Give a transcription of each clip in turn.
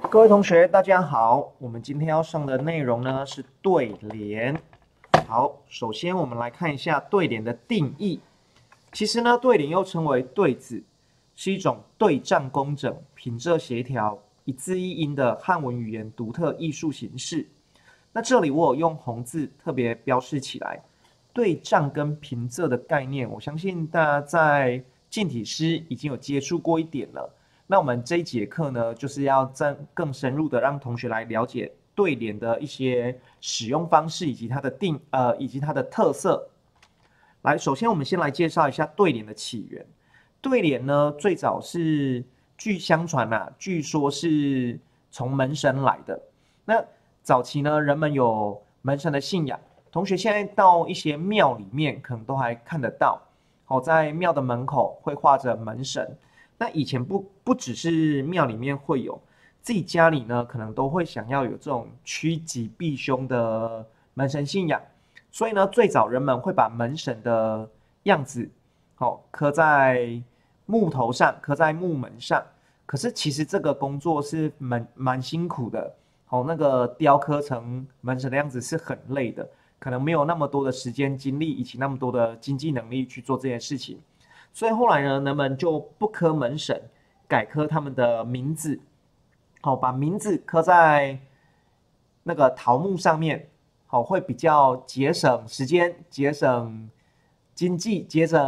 各位同学，大家好。我们今天要上的内容呢是对联。好，首先我们来看一下对联的定义。其实呢，对联又称为对子，是一种对仗工整、平仄协调、一字一音的汉文语言独特艺术形式。那这里我有用红字特别标示起来，对仗跟平仄的概念，我相信大家在近体诗已经有接触过一点了。那我们这一节课呢，就是要更深入的让同学来了解对联的一些使用方式以及它的以及它的特色。来，首先我们先来介绍一下对联的起源。对联呢，最早是据相传据说是从门神来的。那早期呢，人们有门神的信仰，同学现在到一些庙里面，可能都还看得到。在庙的门口会画着门神。那以前不只是庙里面会有，自己家里呢可能都会想要有这种趋吉避凶的门神信仰，所以呢，最早人们会把门神的样子，刻在木头上，刻在木门上。可是其实这个工作是蛮辛苦的，那个雕刻成门神的样子是很累的，可能没有那么多的时间精力以及那么多的经济能力去做这件事情。所以后来呢，人们就不刻门神，改刻他们的名字，把名字刻在那个桃木上面，会比较节省时间、节省经济、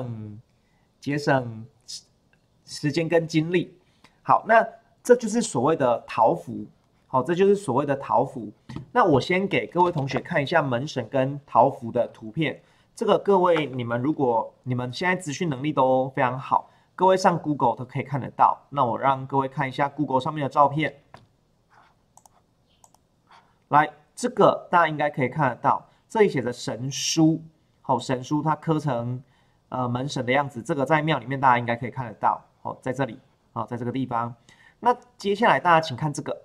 节省时间跟精力。好，那这就是所谓的桃符，这就是所谓的桃符。那我先给各位同学看一下门神跟桃符的图片。这个各位，如果你们现在资讯能力都非常好，各位上 Google 都可以看得到。那我让各位看一下 Google 上面的照片。来，这个大家应该可以看得到，这里写着神书，神书它刻成门神的样子，这个在庙里面大家应该可以看得到。在这里，在这个地方。那接下来大家请看这个，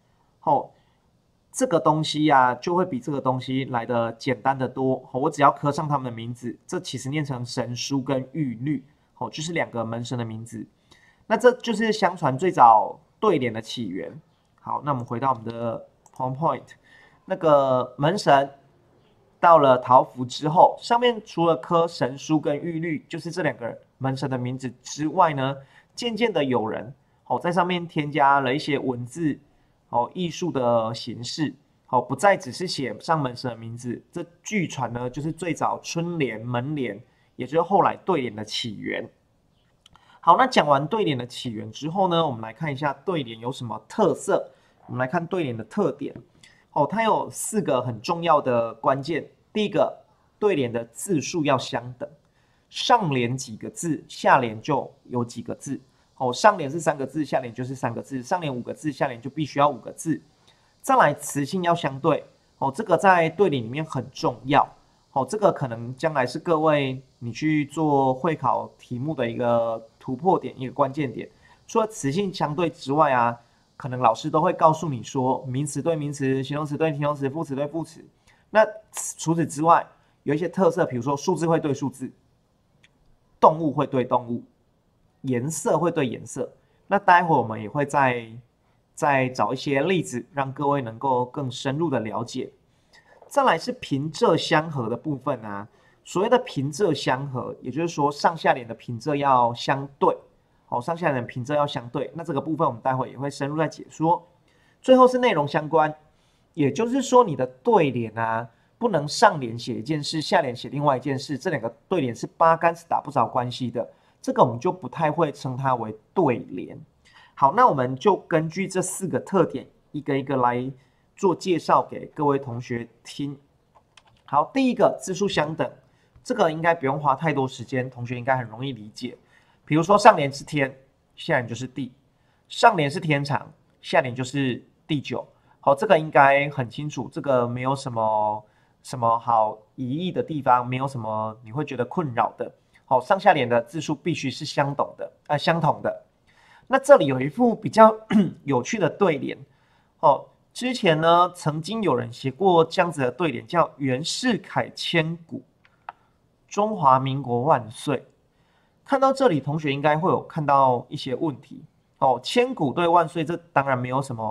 这个东西就会比这个东西来的简单的多。我只要刻上他们的名字，这其实念成神书跟玉律，就是两个门神的名字。那这就是相传最早对联的起源。好，那我们回到我们的 PowerPoint， 那个门神到了桃符之后，上面除了刻神书跟玉律，就是这两个门神的名字之外呢，渐渐的有人在上面添加了一些文字。艺术的形式，不再只是写上门神的名字。这据传呢，就是最早春联、门联，也就是后来对联的起源。好，那讲完对联的起源之后呢，我们来看一下对联有什么特色。我们来看对联的特点。它有4个很重要的关键。第一个，对联的字数要相等，上联几个字，下联就有几个字。上联是3个字，下联就是3个字；上联5个字，下联就必须要5个字。再来，词性要相对，这个在对联里面很重要。这个可能将来是各位你去做会考题目的一个突破点，一个关键点。除了词性相对之外可能老师都会告诉你说，名词对名词，形容词对形容词，副词对副词。那除此之外，有一些特色，比如说数字会对数字，动物会对动物。颜色会对颜色，那待会我们也会再找一些例子，让各位能够更深入的了解。再来是平仄相合的部分所谓的平仄相合，也就是说上下联的平仄要相对，上下联的平仄要相对。那这个部分我们待会也会深入再解说。最后是内容相关，也就是说你的对联不能上联写一件事，下联写另外一件事，这两个对联是八竿子打不着关系的。这个我们就不太会称它为对联。好，那我们就根据这4个特点，一个一个来做介绍给各位同学听。好，第一个字数相等，这个应该不用花太多时间，同学应该很容易理解。比如说上联是天，下联就是地；上联是天长，下联就是地久。好，这个应该很清楚，这个没有什么好疑义的地方，没有什么你会觉得困扰的。上下联的字数必须是相同的。那这里有一副比较有趣的对联。之前呢，曾经有人写过这样子的对联，叫“袁世凯千古，中华民国万岁”。看到这里，同学应该会有看到一些问题。千古对万岁，这当然没有什么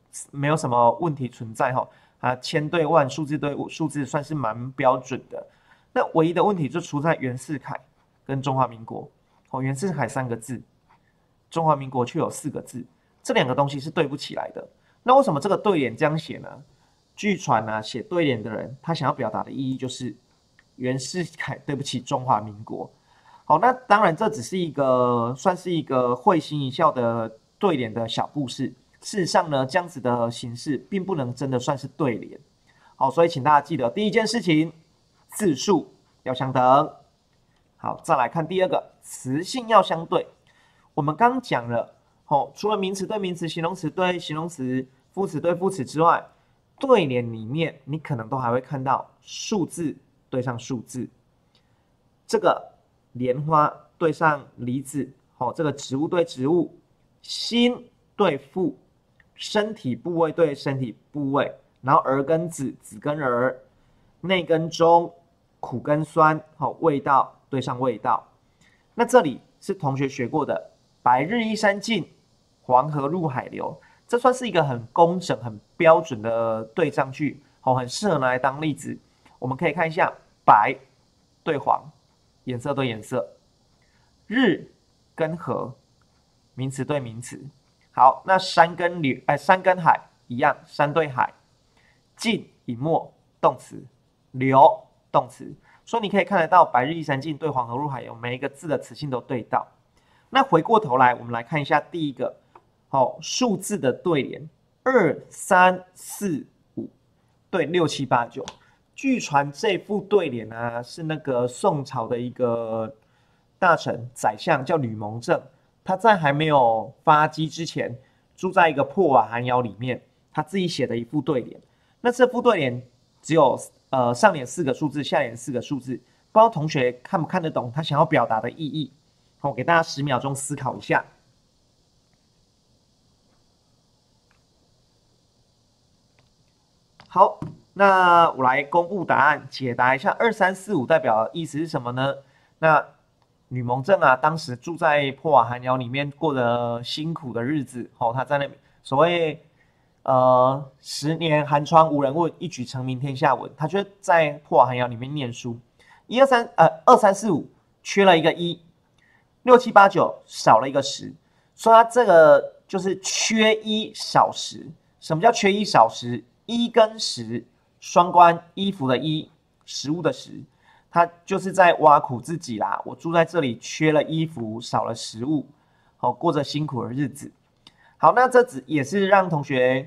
没有什么问题存在哈。千对万，数字对数字算是蛮标准的。那唯一的问题就出在袁世凯跟中华民国。袁世凯3个字，中华民国却有4个字，这2个东西是对不起来的。那为什么这个对联这样写呢？据传写对联的人他想要表达的意义就是袁世凯对不起中华民国。好，那当然这只是算是一个会心一笑的对联的小故事。事实上呢，这样子的形式并不能真的算是对联。好，所以请大家记得第一件事情，字数要相等。好，再来看第2个，词性要相对。我们刚讲了，除了名词对名词、形容词对形容词、副词对副词之外，对联里面你可能都还会看到数字对上数字，这个莲花对上梨子，这个植物对植物，心对腹，身体部位对身体部位，然后儿跟子，子跟儿，内跟中，苦跟酸，味道对上味道。那这里是同学学过的白日依山尽，黄河入海流，这算是一个很工整很标准的对仗句，很适合拿来当例子。我们可以看一下白对黄，颜色对颜色，日跟河，名词对名词。好，那山跟海一样，山对海，尽隐没动词，流动词，所以你可以看得到白日依山尽对黄河入海流，每一个字的词性都对到。那回过头来，我们来看一下第一个，数字的对联，2、3、4、5对6、7、8、9。据传这副对联是那个宋朝的一个大臣宰相叫吕蒙正。他在还没有发迹之前，住在一个破瓦寒窑里面，他自己写的一副对联。那这副对联只有上联4个数字，下联4个数字，不知道同学看不看得懂他想要表达的意义？给大家10秒钟思考一下。好，那我来公布答案，解答一下2、3、4、5代表的意思是什么呢？那吕蒙正当时住在破瓦寒窑里面，过着辛苦的日子。他在那所谓10年寒窗无人问，一举成名天下闻。他就在破瓦寒窑里面念书。2、3、4、5缺了一个1，6、7、8、9少了一个10，所以他这个就是缺1少10。什么叫缺1少10？1跟10双关，衣服的衣，食物的食。他就是在挖苦自己啦，我住在这里缺了衣服，少了食物，过着辛苦的日子。好，那这也是让同学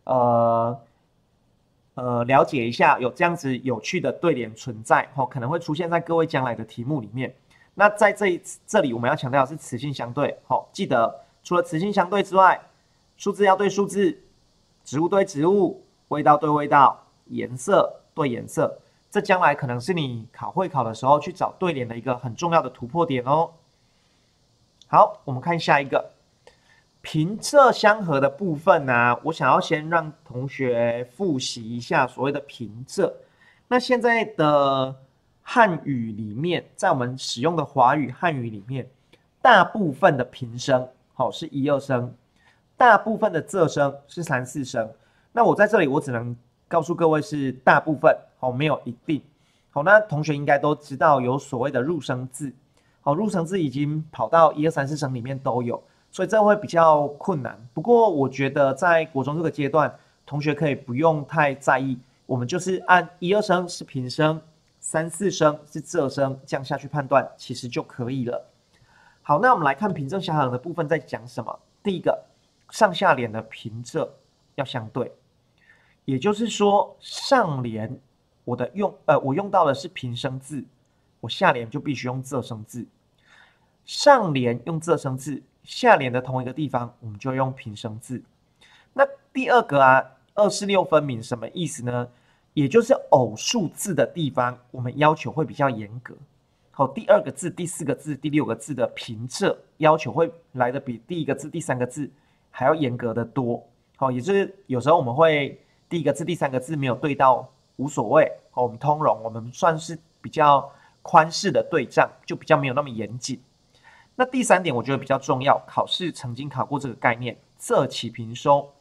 了解一下有这样子有趣的对联存在，可能会出现在各位将来的题目里面。那在这里我们要强调的是词性相对，记得除了词性相对之外，数字要对数字，植物对植物，味道对味道，颜色对颜色。这将来可能是你考会考的时候去找对联的一个很重要的突破点哦。好，我们看下一个平仄相合的部分我想要先让同学复习一下所谓的平仄。那现在的汉语里面，在我们使用的华语汉语里面，大部分的平声是1、2声，大部分的仄声是3、4声。那我在这里我只能告诉各位是大部分，没有一定。那同学应该都知道有所谓的入声字，入声字已经跑到1、2、3、4声里面都有，所以这会比较困难。不过我觉得在国中这个阶段，同学可以不用太在意，我们就是按1、2声是平声，3、4声是仄声，这样下去判断其实就可以了。好，那我们来看平仄相合的部分在讲什么。第一个，上下联的平仄要相对。也就是说，上联我用到的是平声字，我下联就必须用仄声字。上联用仄声字，下联的同一个地方我们就用平声字。那第二个246分明什么意思呢？也就是偶数字的地方，我们要求会比较严格。第2个字、第4个字、第6个字的平仄要求会来的比第1个字、第3个字还要严格的多。也就是有时候我们会第1个字、第3个字没有对到无所谓，我们通融，我们算是比较宽适的对仗，就比较没有那么严谨。那第3点我觉得比较重要，考试曾经考过这个概念，仄起平收。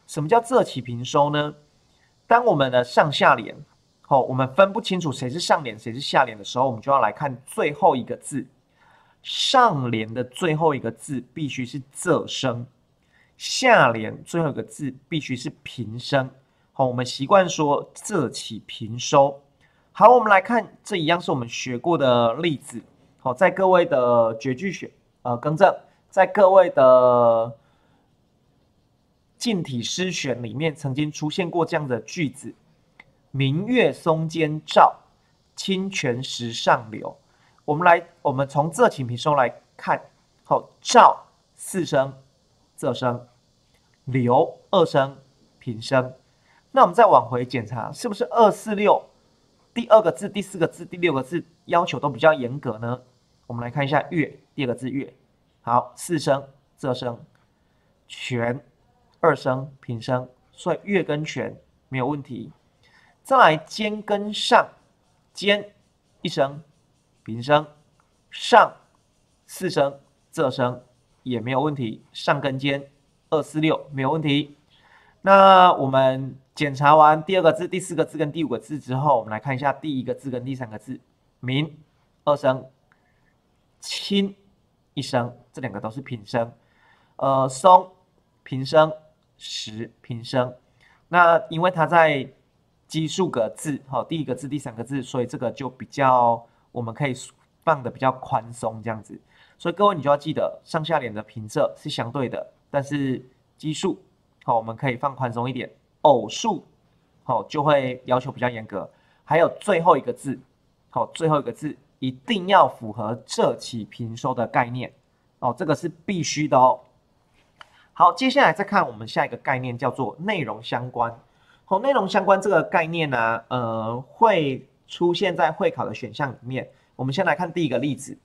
什么叫仄起平收呢？当我们的上下联，我们分不清楚谁是上联谁是下联的时候，我们就要来看最后一个字。上联的最后一个字必须是仄声，下联最后一个字必须是平声。我们习惯说仄起平收。好，我们来看，这一样是我们学过的例子。在各位的绝句选更正，在各位的近体诗选里面曾经出现过这样的句子：明月松间照，清泉石上流。我们从仄起平收来看，照4声仄声，流2声平声。那我们再往回检查，是不是2、4、6第2个字、第4个字、第6个字要求都比较严格呢？我们来看一下月，第2个字月，好，4声仄声，泉2声平声，所以月跟泉没有问题。再来间跟上，间1声平声，上4声仄声也没有问题，上跟间2、4、6没有问题。那我们检查完第2个字、第4个字跟第5个字之后，我们来看一下第1个字跟第3个字，明2声，清1声，这2个都是平声。松平声，石平声。那因为它在奇数个字，第1个字、第3个字，所以这个就比较我们可以放的比较宽松这样子。所以各位你就要记得，上下联的平仄是相对的，但是奇数我们可以放宽松一点。偶数就会要求比较严格。还有最后一个字，最后一个字一定要符合仄起平收的概念这个是必须的哦。好，接下来再看我们下一个概念，叫做内容相关。内容相关这个概念呢，会出现在会考的选项里面。我们先来看第一个例子。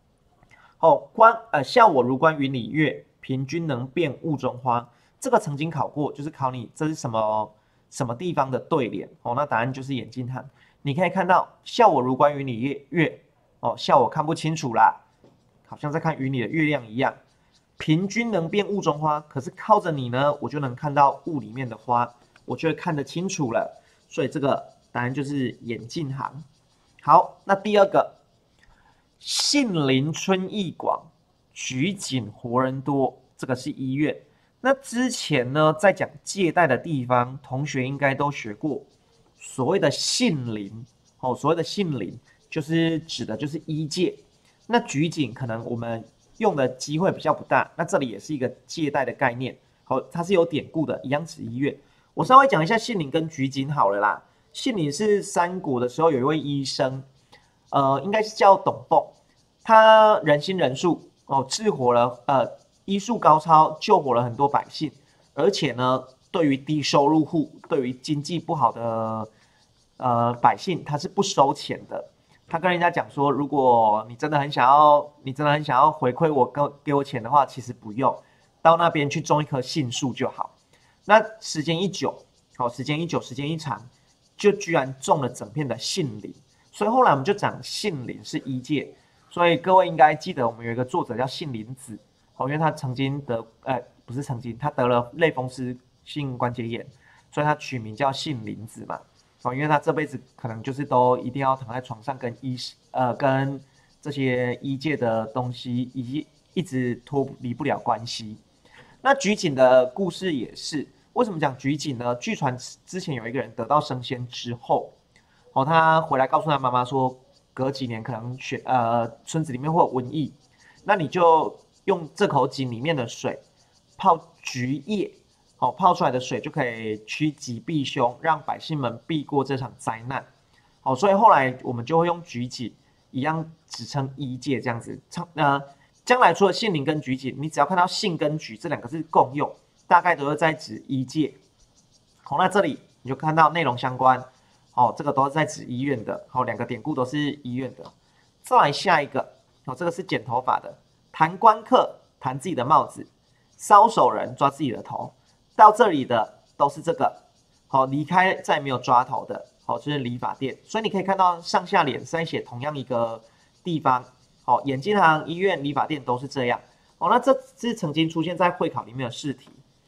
笑我如观云里月，凭君能辨雾中花。这个曾经考过，就是考你这是什么地方的对联那答案就是眼镜行。你可以看到笑我如观云里月笑我看不清楚啦，好像在看云里的月亮一样。凭君能辨雾中花，可是靠着你呢，我就能看到雾里面的花，我就会看得清楚了。所以这个答案就是眼镜行。好，那第2个，杏林春意广，菊景活人多，这个是医院。那之前呢，在讲借贷的地方，同学应该都学过所谓的杏林所谓的杏林就是指的就是医界。那菊景可能我们用的机会比较不大，那这里也是一个借贷的概念，它是有典故的，一样指医院。我稍微讲一下杏林跟菊景好了啦。杏林是三国的时候有一位医生，应该是叫董奉，他仁心仁术治活了医术高超，救活了很多百姓，而且呢，对于低收入户，对于经济不好的百姓，他是不收钱的。他跟人家讲说，如果你真的很想要回馈我，给我钱的话，其实不用，到那边去种一棵杏树就好。那时间一久，时间一长，就居然种了整片的杏林。所以后来我们就讲杏林是医界。所以各位应该记得，我们有一个作者叫杏林子。因为他曾经不是曾经，他得了类风湿性关节炎，所以他取名叫杏林子嘛。因为他这辈子可能就是都一定要躺在床上跟跟这些医界的东西一直脱离不了关系。那菊景的故事也是，为什么讲菊景呢？据传之前有一个人得到升仙之后，他回来告诉他妈妈说，隔几年可能村子里面会有瘟疫，那你就用这口井里面的水泡菊叶，泡出来的水就可以趋吉避凶，让百姓们避过这场灾难。所以后来我们就会用菊景一样只称医界这样子。将来除了杏林跟菊景，你只要看到杏跟菊这2个字共用，大概都是在指医界。那这里你就看到内容相关，这个都是在指医院的，2个典故都是医院的。再来下一个，这个是剪头发的。弹官客弹自己的帽子，搔首人抓自己的头，到这里的都是这个，离开再没有抓头的，就是理发店。所以你可以看到上下联是在写同样一个地方，眼镜行、医院、理发店都是这样。那这是曾经出现在会考里面的试题。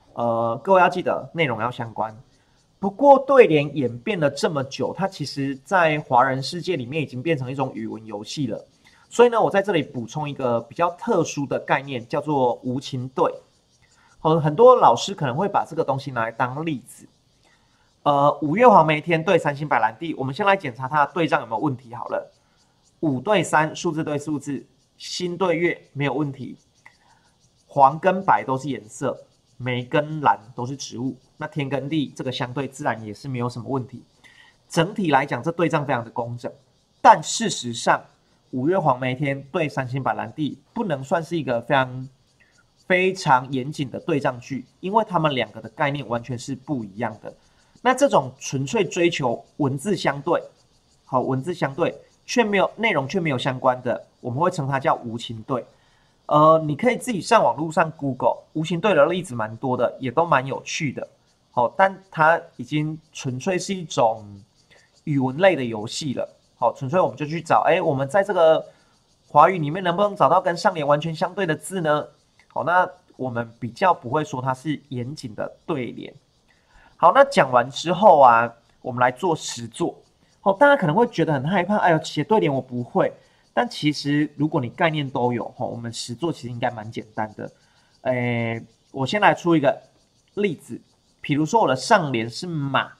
各位要记得内容要相关。不过对联演变了这么久，它其实在华人世界里面已经变成一种语文游戏了。所以呢，我在这里补充一个比较特殊的概念，叫做无情对。很多老师可能会把这个东西拿来当例子。五月黄梅天对三星白兰地，我们先来检查它的对仗有没有问题好了。5对3，数字对数字，星对月没有问题。黄跟白都是颜色，梅跟蓝都是植物，那天跟地这个相对自然也是没有什么问题。整体来讲，这对仗非常的工整。但事实上，5月黄梅天对三星白兰地不能算是一个非常严谨的对仗句，因为他们两个的概念完全是不一样的。那这种纯粹追求文字相对，文字相对却没有内容却没有相关的，我们会称它叫无情对。你可以自己上网络上 Google 无情对的例子蛮多的，也都蛮有趣的。但它已经纯粹是一种语文类的游戏了。纯粹我们就去找，我们在这个华语里面能不能找到跟上联完全相对的字呢？那我们比较不会说它是严谨的对联。好，那讲完之后啊，我们来做实作。大家可能会觉得很害怕，哎呦，写对联我不会。但其实如果你概念都有，我们实作其实应该蛮简单的。我先来出一个例子，比如说我的上联是马，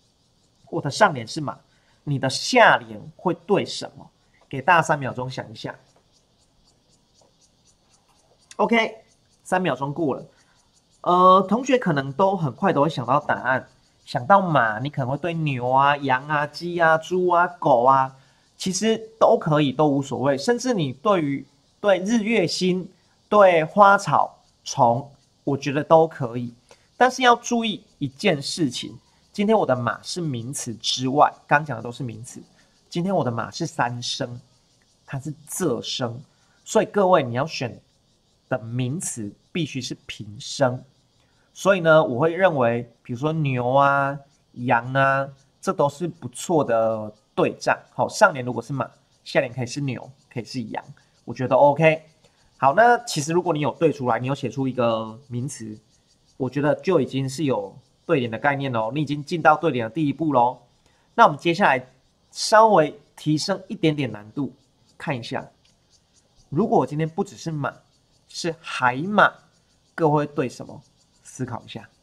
你的下联会对什么？给大家3秒钟想一下。OK， 3秒钟过了。同学可能都很快都会想到答案，想到马，你可能会对牛啊、羊啊、鸡啊、猪啊、狗啊，其实都可以，都无所谓。甚至你对日月星、对花草虫，我觉得都可以。但是要注意一件事情，今天我的马是名词之外，刚讲的都是名词。今天我的马是3声，它是仄声，所以各位你要选的名词必须是平声。所以呢，我会认为，比如说牛啊、羊啊，这都是不错的对仗。上联如果是马，下联可以是牛，可以是羊，我觉得 OK。好，那其实如果你有对出来，你有写出一个名词，我觉得就已经是有对联的概念喽，你已经进到对联的第一步喽。那我们接下来稍微提升一点点难度，看一下，如果我今天不只是马，是海马，各位会对什么？思考一下。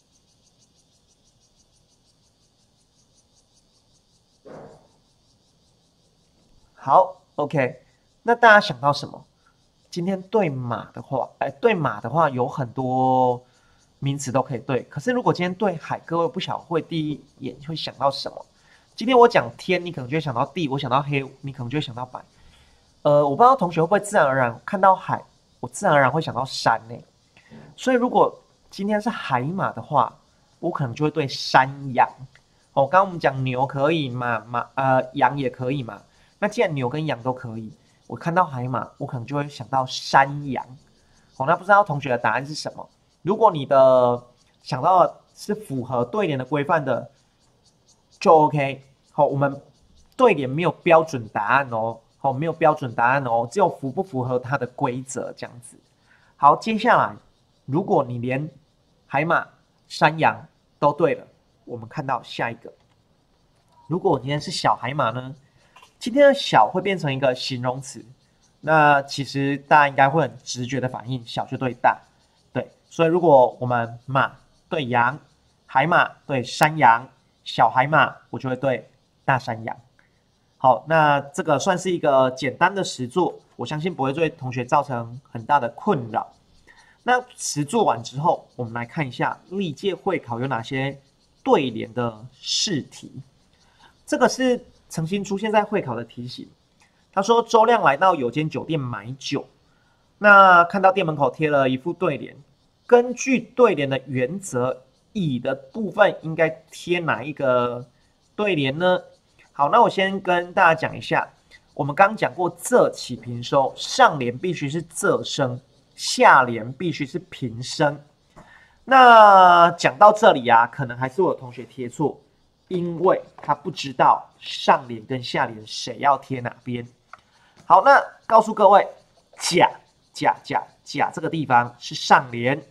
好 ，OK， 那大家想到什么？今天对马的话，有很多名词都可以对。可是如果今天对海，各位不晓得会第一眼会想到什么？今天我讲天，你可能就会想到地；我想到黑，你可能就会想到白。我不知道同学会不会自然而然看到海，我自然而然会想到山呢。所以如果今天是海马的话，我可能就会对山羊。刚刚我们讲牛可以嘛，羊也可以嘛。那既然牛跟羊都可以，我看到海马，我可能就会想到山羊。那不知道同学的答案是什么？如果你的想到的是符合对联的规范的，就 OK。我们对联没有标准答案哦，没有标准答案哦，只有符不符合它的规则这样子。好，接下来如果你连海马、山羊都对了，我们看到下一个。如果我今天是小海马呢？今天的小会变成一个形容词，那其实大家应该会很直觉的反应，小就对大，对。所以如果我们马对羊，海马对山羊，小海马我就会对大山羊。好，那这个算是一个简单的实作，我相信不会对同学造成很大的困扰。那实作完之后，我们来看一下历届会考有哪些对联的试题。这个是曾经出现在会考的题型。他说周亮来到有间酒店买酒，那看到店门口贴了一副对联，根据对联的原则，乙的部分应该贴哪一个对联呢？好，那我先跟大家讲一下，我们刚刚讲过仄起平收，上联必须是仄声，下联必须是平声。那讲到这里啊，可能还是我的同学贴错，因为他不知道上联跟下联谁要贴哪边。好，那告诉各位，甲这个地方是上联，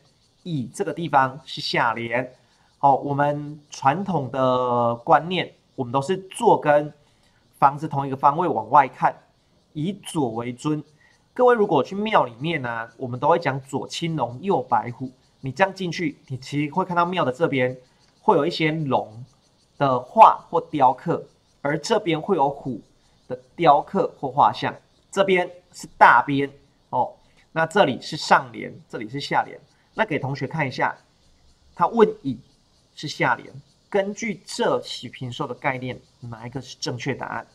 乙这个地方是下联。哦，我们传统的观念，我们都是坐跟房子同一个方位往外看，以左为尊。各位如果去庙里面呢，我们都会讲左青龙，右白虎。你这样进去，你其实会看到庙的这边会有一些龙的画或雕刻，而这边会有虎的雕刻或画像。这边是大边哦，那这里是上联，这里是下联。那给同学看一下，他问乙是下联，根据这起平收的概念，哪一个是正确答案？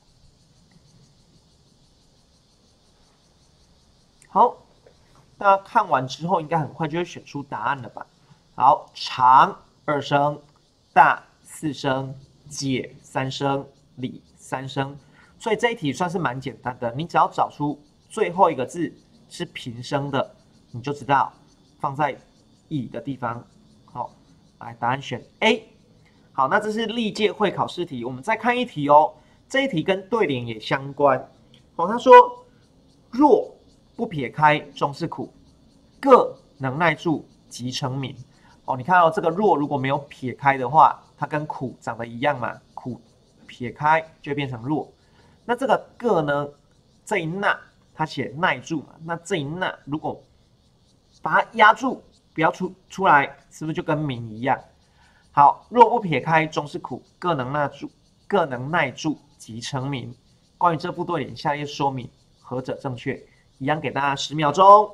好，大家看完之后，应该很快就会选出答案了吧？好，长2声，大4声，解3声，理3声。所以这一题算是蛮简单的，你只要找出最后一个字是平声的，你就知道放在乙的地方。好，来答案选 A。好，那这是历届会考试题，我们再看一题哦。这一题跟对联也相关。好，他说若不撇开终是苦，各能耐住即成名。哦，你看到这个若如果没有撇开的话，它跟苦长得一样嘛，苦撇开就会变成弱。那这个各呢，这一捺它写耐住嘛，那这一捺如果把它压住，不要出来，是不是就跟名一样？好，若不撇开终是苦，各能耐住即成名。关于这副对联，下列说明何者正确？一样给大家10秒钟。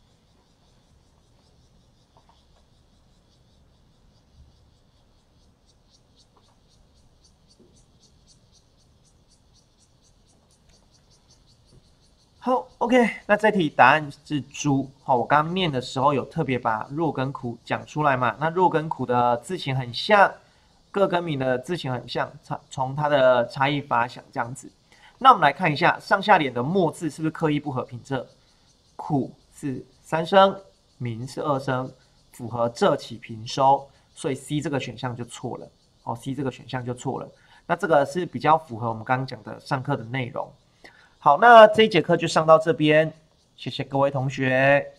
好 ，OK， 那这题答案是猪。好，我刚刚念的时候有特别把弱跟苦讲出来嘛？那弱跟苦的字形很像，各跟名的字形很像，从它的差异发想这样子。那我们来看一下上下联的末字是不是刻意不合平仄？苦是3声，名是2声，符合这起平收，所以 C 这个选项就错了。哦 ，C 这个选项就错了。那这个是比较符合我们刚刚讲的上课的内容。好，那这一节课就上到这边，谢谢各位同学。